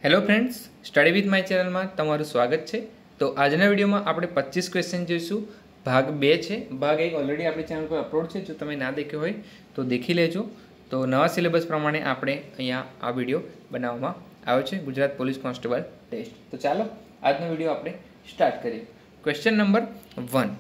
Hello friends, study with my ચેનલમાં તમારું સ્વાગત છે। તો આજના વિડીયોમાં આપણે 25 ક્વેશ્ચન જોઈશું। ભાગ 2 છે। ભાગ 1 ઓલરેડી આપણી ચેનલ પર અપલોડ છે, જો તમે ના દેખ્યો હોય તો દેખી લેજો। તો નવા સિલેબસ પ્રમાણે આપણે અહીંયા આ વિડીયો બનાવવામાં આવ્યો છે, ગુજરાત પોલીસ કોન્સ્ટેબલ ટેસ્ટ। તો ચાલો આજનો વિડીયો આપણે સ્ટાર્ટ કરીએ। ક્વેશ્ચન નંબર 1,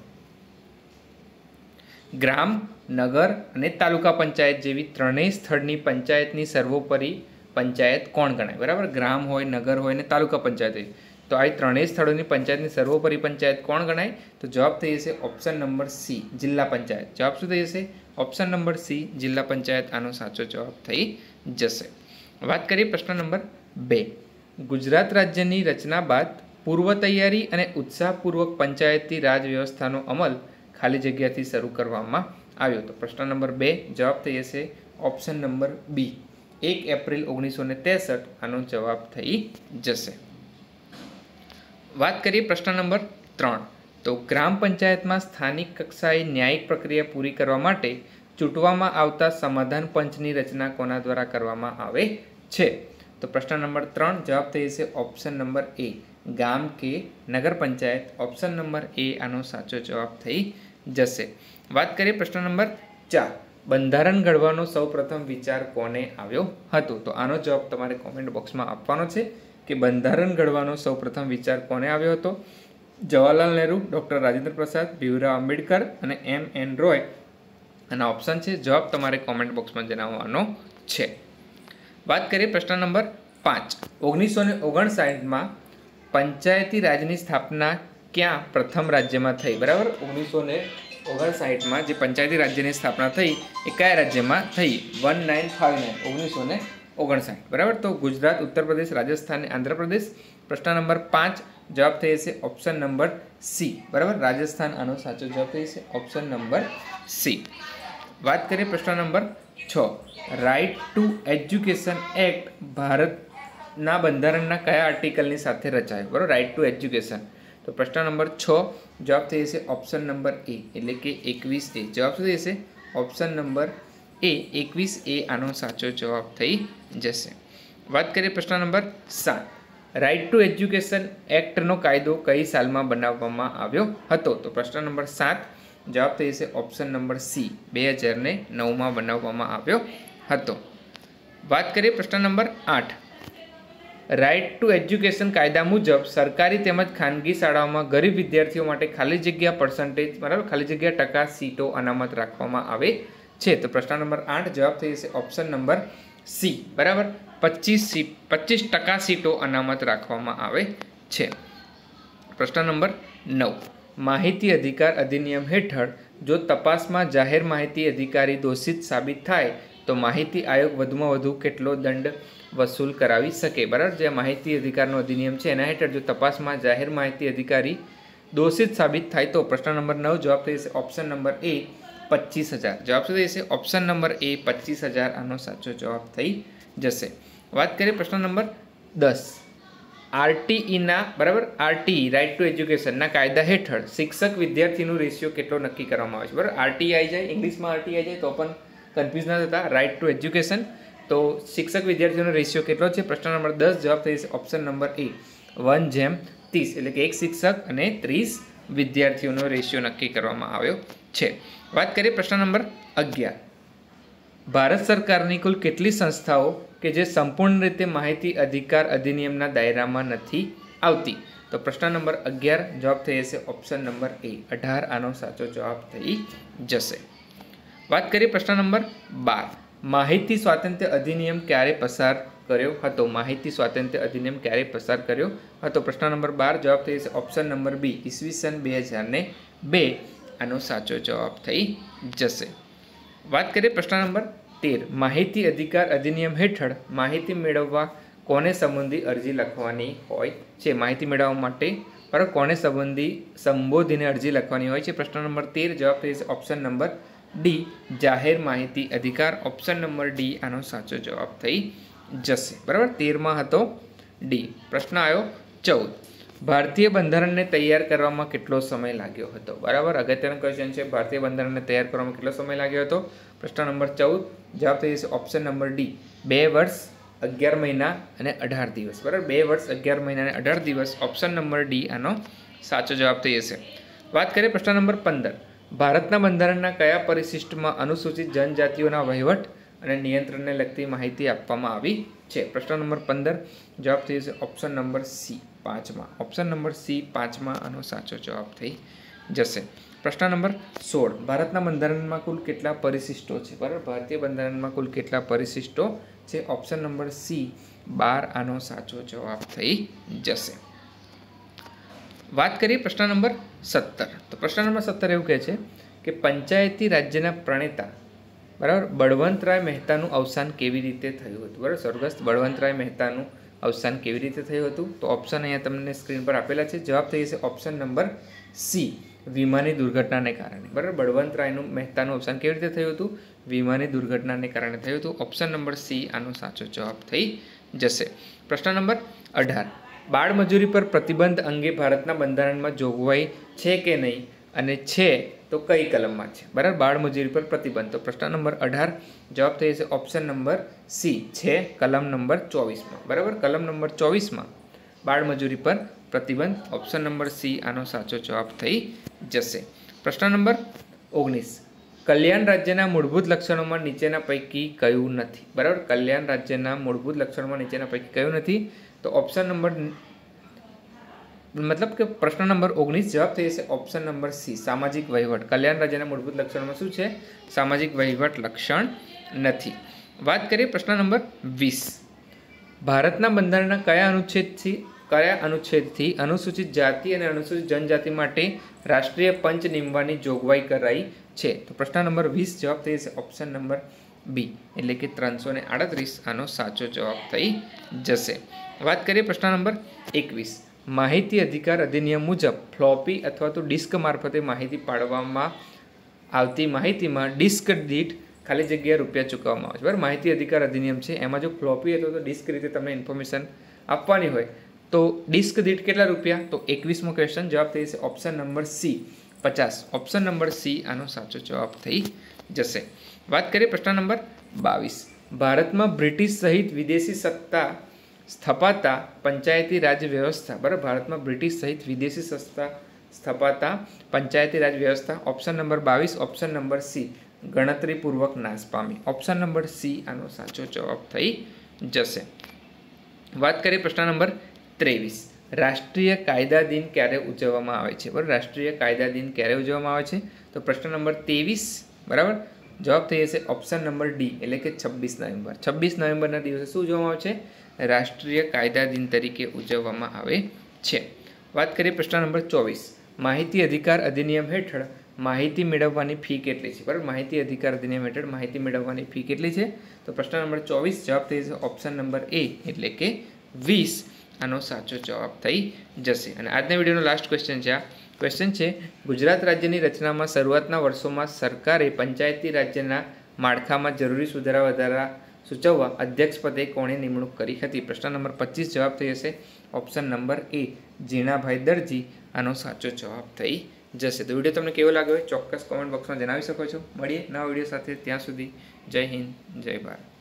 ગ્રામ, નગર અને તાલુકા પંચાયત જેવી ત્રણેય સ્થળની પંચાયતની સર્વોપરી પંચાયત કોણ ગણાય? બરાબર, ગ્રામ હોય, નગર હોય અને તાલુકા પંચાયત હોય, તો આ ત્રણેય સ્થળોની પંચાયતની સર્વોપરી પંચાયત કોણ ગણાય? તો જવાબ થઈ જશે ઓપ્શન નંબર સી, જિલ્લા પંચાયત। જવાબ શું થઈ જશે? ઓપ્શન નંબર સી, જિલ્લા પંચાયત આનો સાચો જવાબ થઈ જશે। વાત કરીએ પ્રશ્ન નંબર 2, ગુજરાત રાજ્યની રચના બાદ પૂર્વ તૈયારી અને ઉત્સાહપૂર્વક પંચાયતી રાજ વ્યવસ્થાનો અમલ ખાલી જગ્યાથી શરૂ કરવામાં આવ્યો। તો પ્રશ્ન નંબર 2 જવાબ થઈ જશે ઓપ્શન નંબર બી, 1 એપ્રિલ 1963 આનો જવાબ થઈ જશે। વાત કરીએ પ્રશ્ન નંબર 3, તો ગ્રામ પંચાયતમાં સ્થાનિક કક્ષાએ ન્યાયિક પ્રક્રિયા પૂરી કરવા માટે ચૂંટવામાં આવતા સમાધાન પંચની રચના કોના દ્વારા કરવામાં આવે છે? તો પ્રશ્ન નંબર 3 જવાબ થઈ જશે ઓપ્શન નંબર એ, ગામ કે નગર પંચાયત। ઓપ્શન નંબર એ આનો સાચો જવાબ થઈ જશે। વાત કરીએ પ્રશ્ન નંબર 4, બંધારણ ઘડવાનો સૌપ્રથમ વિચાર કોને આવ્યો હતો? તો આનો જવાબ તમારે કોમેન્ટ બોક્સમાં આપવાનો છે કે બંધારણ ઘડવાનો સૌપ્રથમ વિચાર કોને આવ્યો હતો? જવાહરલાલ નહેરુ, ડૉક્ટર રાજેન્દ્ર પ્રસાદ, ભીમરાવ આંબેડકર અને એમ.એન. રોય આના ઓપ્શન છે। જવાબ તમારે કોમેન્ટ બોક્સમાં જણાવવાનો છે। વાત કરીએ પ્રશ્ન નંબર 5, 1959માં પંચાયતી રાજની સ્થાપના ક્યાં પ્રથમ રાજ્યમાં થઈ? બરાબર, 1959માં જે પંચાયતી રાજ્યની સ્થાપના થઈ એ કયા રાજ્યમાં થઈ? 1959 બરાબર। તો ગુજરાત, ઉત્તર પ્રદેશ, રાજસ્થાન અને આંધ્રપ્રદેશ। પ્રશ્ન નંબર 5 જવાબ થઈ જશે ઓપ્શન નંબર સી, બરાબર, રાજસ્થાન આનો સાચો જવાબ થઈ જશે ઓપ્શન નંબર સી। વાત કરીએ પ્રશ્ન number 6, right to education act ભારતના બંધારણના કયા આર્ટિકલની સાથે રચાયો? બરાબર, રાઇટ ટુ એજ્યુકેશન। તો પ્રશ્ન નંબર 6 જવાબ થઈ જશે ઓપ્શન નંબર એ, એટલે કે 21A। જવાબ શું થઈ જશે? ઓપ્શન નંબર એ, 21A આનો સાચો જવાબ થઈ જશે। વાત કરીએ પ્રશ્ન નંબર 7, રાઇટ ટુ એજ્યુકેશન એક્ટનો કાયદો કઈ સાલમાં બનાવવામાં આવ્યો હતો? તો પ્રશ્ન નંબર 7 જવાબ થઈ જશે ઓપ્શન નંબર સી, 2009માં બનાવવામાં આવ્યો હતો। વાત કરીએ પ્રશ્ન નંબર 8, રાઇટ ટુ એજ્યુકેશન કાયદા મુજબ સરકારી તેમજ ખાનગી શાળાઓમાં ગરીબ વિદ્યાર્થીઓ માટે ખાલી જગ્યા પર્સન્ટેજ, બરાબર, ખાલી જગ્યા ટકા સીટો અનામત રાખવામાં આવે છે। તો પ્રશ્ન નંબર 8 જવાબ થઈ જશે ઓપ્શન નંબર સી, બરાબર, 25% સીટો અનામત રાખવામાં આવે છે। પ્રશ્ન નંબર 9, માહિતી અધિકાર અધિનિયમ હેઠળ જો તપાસમાં જાહેર માહિતી અધિકારી દોષિત સાબિત થાય તો માહિતી આયોગ વધુમાં વધુ કેટલો દંડ વસૂલ કરાવી શકે? બરાબર, જે માહિતી અધિકારનો અધિનિયમ છે એના હેઠળ જો તપાસમાં જાહેર માહિતી અધિકારી દોષિત સાબિત થાય તો પ્રશ્ન નંબર 9 જવાબ થઈ જશે ઓપ્શન નંબર એ, 25,000। જવાબ શું થઈ જશે? ઓપ્શન નંબર એ, 25,000 આનો સાચો જવાબ થઈ જશે। વાત કરીએ પ્રશ્ન નંબર 10, આરટીઈના, બરાબર, આરટીઈ રાઇટ ટુ એજ્યુકેશનના કાયદા હેઠળ શિક્ષક વિદ્યાર્થીનું રેશિયો કેટલો નક્કી કરવામાં આવે છે? બરાબર, આરટીઈ આવી જાય, ઇંગ્લિશમાં આરટીઈ આવી જાય તો પણ કન્ફ્યુઝ ના થતા। રાઇટ ટુ એજ્યુકેશન, તો શિક્ષક વિદ્યાર્થીઓનો રેશિયો કેટલો છે? પ્રશ્ન નંબર 10 જવાબ થઈ જશે ઓપ્શન નંબર એ, 1:30, એટલે કે 1 શિક્ષક અને 30 વિદ્યાર્થીઓનો રેશિયો નક્કી કરવામાં આવ્યો છે। વાત કરીએ પ્રશ્ન નંબર 11, ભારત સરકારની કુલ કેટલી સંસ્થાઓ કે જે સંપૂર્ણ રીતે માહિતી અધિકાર અધિનિયમના દાયરામાં નથી આવતી? તો પ્રશ્ન નંબર 11 જવાબ થઈ જશે ઓપ્શન નંબર એ, 18 આનો સાચો જવાબ થઈ જશે। વાત કરીએ પ્રશ્ન નંબર 12, માહિતી સ્વાતંત્ર્ય અધિનિયમ ક્યારે પસાર કર્યો હતો? માહિતી સ્વાતંત્ર્ય અધિનિયમ ક્યારે પસાર કર્યો હતો? પ્રશ્ન નંબર 12 જવાબ થઈ જશે ઓપ્શન નંબર બી, ઈસવીસન 2002 આનો સાચો જવાબ થઈ જશે। વાત કરીએ પ્રશ્ન નંબર 13, માહિતી અધિકાર અધિનિયમ હેઠળ માહિતી મેળવવા કોને સંબંધી અરજી લખવાની હોય છે? માહિતી મેળવવા માટે બરાબર કોને સંબોધીને અરજી લખવાની હોય છે? પ્રશ્ન નંબર 13 જવાબ થઈ જશે ઓપ્શન નંબર ડી, જાહેર માહિતી અધિકાર। ઓપ્શન નંબર ડી આનો સાચો જવાબ થઈ જશે, બરાબર, 13માં હતો ડી। પ્રશ્ન આવ્યો 14, ભારતીય બંધારણને તૈયાર કરવામાં કેટલો સમય લાગ્યો હતો? બરાબર, અગત્યનો ક્વેશ્ચન છે, ભારતીય બંધારણને તૈયાર કરવામાં કેટલો સમય લાગ્યો હતો? પ્રશ્ન નંબર 14 જવાબ થઈ જશે ઓપ્શન નંબર ડી, 2 વર્ષ 11 મહિના અને 18 દિવસ, બરાબર 2 વર્ષ 11 મહિના અને 18 દિવસ. ઓપ્શન નંબર ડી આનો સાચો જવાબ થઈ જશે. વાત કરીએ પ્રશ્ન નંબર 15. ભારતના બંધારણના કયા પરિશિષ્ટમાં અનુસૂચિત જનજાતિઓના વહીવટ અને નિયંત્રણને લગતી માહિતી આપવામાં આવી છે? પ્રશ્ન નંબર 15 જવાબ થઈ જશે ઓપ્શન નંબર સી 5માં. ઓપ્શન નંબર સી 5માં આનો સાચો જવાબ થઈ જશે. પ્રશ્ન નંબર 16. ભારતના બંધારણમાં કુલ કેટલા પરિશિષ્ટો છે? બરાબર, ભારતીય બંધારણમાં કુલ કેટલા પરિશિષ્ટો છે? ઓપ્શન નંબર સી 12 આનો સાચો જવાબ થઈ જશે. વાત કરીએ પ્રશ્ન નંબર 17. તો પ્રશ્ન નંબર 17 એવું કહે છે કે પંચાયતી રાજ્યના પ્રણેતા, બરાબર, બળવંતરાય મહેતાનું અવસાન કેવી રીતે થયું હતું? બરાબર, સ્વર્ગસ્થ બળવંતરાય મહેતાનું અવસાન કેવી રીતે થયું હતું? તો ઓપ્શન અહીંયા તમને સ્ક્રીન પર આપેલા છે. જવાબ થઈ જશે ઓપ્શન નંબર સી, વિમાની દુર્ઘટનાને કારણે. બરાબર, બળવંતરાયનું મહેતાનું અવસાન કેવી રીતે થયું હતું? વિમાની દુર્ઘટનાને કારણે થયું હતું. ઓપ્શન નંબર સી આનો સાચો જવાબ થઈ જશે. પ્રશ્ન નંબર 18. બાળમજૂરી પર પ્રતિબંધ અંગે ભારતના બંધારણમાં જોગવાઈ છે કે નહીં, અને છે તો કઈ કલમમાં છે? બરાબર, બાળમજૂરી પર પ્રતિબંધ. તો પ્રશ્ન નંબર 18 જવાબ થઈ જશે ઓપ્શન નંબર સી, છે કલમ નંબર 24માં. બરાબર, કલમ નંબર 24માં બાળમજૂરી પર પ્રતિબંધ. ઓપ્શન નંબર સી આનો સાચો જવાબ થઈ જશે. પ્રશ્ન નંબર 19. કલ્યાણ રાજ્યના મૂળભૂત લક્ષણોમાં નીચેના પૈકી કયું નથી? બરાબર, કલ્યાણ રાજ્યના મૂળભૂત લક્ષણોમાં નીચેના પૈકી કયું નથી? તો ઓપ્શન નંબર મતલબ કે પ્રશ્ન નંબર 19 જવાબ થઈ જશે ઓપ્શન નંબર સી, સામાજિક વહીવટ. કલ્યાણ રાજ્યના મૂળભૂત લક્ષણોમાં શું છે? સામાજિક વહીવટ લક્ષણ નથી. વાત કરીએ પ્રશ્ન નંબર 20. ભારતના બંધારણના કયા અનુચ્છેદથી અનુસૂચિત જાતિ અને અનુસૂચિત જનજાતિ માટે રાષ્ટ્રીય પંચ નીમવાની જોગવાઈ કરાઈ છે? તો પ્રશ્ન નંબર 20 જવાબ થઈ જશે ઓપ્શન નંબર બી, એટલે કે 338 આનો સાચો જવાબ થઈ જશે. વાત કરીએ પ્રશ્ન નંબર 21. માહિતી અધિકાર અધિનિયમ મુજબ ફ્લોપી અથવા તો ડિસ્ક મારફતે માહિતી પાડવામાં આવતી માહિતીમાં ડિસ્ક દીઠ ખાલી જગ્યા રૂપિયા ચૂકવવામાં આવે છે. બરાબર, માહિતી અધિકાર અધિનિયમ છે, એમાં જો ફ્લોપી અથવા તો ડિસ્ક રીતે તમને ઇન્ફોર્મેશન આપવાની હોય તો ડિસ્ક દીઠ કેટલા રૂપિયા? તો 21મો ક્વેશ્ચન જવાબ થઈ જશે option number C 50. Option number C આનો સાચો જવાબ થઈ જશે. વાત કરીએ પ્રશ્ન નંબર 22. ભારતમાં બ્રિટિશ સહિત વિદેશી સત્તા સ્થપાતા પંચાયતી રાજ વ્યવસ્થા. બરાબર, ભારતમાં બ્રિટિશ સહિત વિદેશી સત્તા સ્થપાતા પંચાયતી રાજ વ્યવસ્થા. Option number 22 option number C ગણતરીપૂર્વક નાશ પામી. ઓપ્શન નંબર સી આનો સાચો જવાબ થઈ જશે. વાત કરીએ પ્રશ્ન નંબર 23. રાષ્ટ્રીય કાયદા દિન ક્યારે ઉજવવામાં આવે છે? બરાબર, રાષ્ટ્રીય કાયદા દિન ક્યારે ઉજવવામાં આવે છે? તો પ્રશ્ન નંબર 23 બરાબર જવાબ થઈ જશે ઓપ્શન નંબર ડી, એટલે કે 26 નવેમ્બર. 26 નવેમ્બરના દિવસે શું ઉજવવામાં આવે છે? રાષ્ટ્રીય કાયદા દિન તરીકે ઉજવવામાં આવે છે. વાત કરીએ પ્રશ્ન નંબર 24. માહિતી અધિકાર અધિનિયમ હેઠળ માહિતી મેળવવાની ફી કેટલી છે? બરાબર, માહિતી અધિકાર અધિનિયમ હેઠળ માહિતી મેળવવાની ફી કેટલી છે? તો પ્રશ્ન નંબર 24 જવાબ થઈ જશે ઓપ્શન નંબર એ, એટલે કે 20 આનો સાચો જવાબ થઈ જશે. અને આજના વિડીયોનો લાસ્ટ ક્વેશ્ચન છે. આ ક્વેશ્ચન છે, ગુજરાત રાજ્યની રચનામાં શરૂઆતના વર્ષોમાં સરકારે પંચાયતી રાજ્યના માળખામાં જરૂરી સુધારા વધારા સૂચવવા અધ્યક્ષ પદે કોણે નિમણૂક કરી હતી? પ્રશ્ન નંબર 25 જવાબ થઈ જશે option number A, Jinabhai Darji આનો સાચો જવાબ થઈ જશે. તો વિડીયો તમને કેવો લાગ્યો ચોક્કસ કોમેન્ટ બોક્સમાં જણાવી શકો છો. મળીએ નવા વિડીયો સાથે, ત્યાં સુધી જય હિન્દ જય ભારત.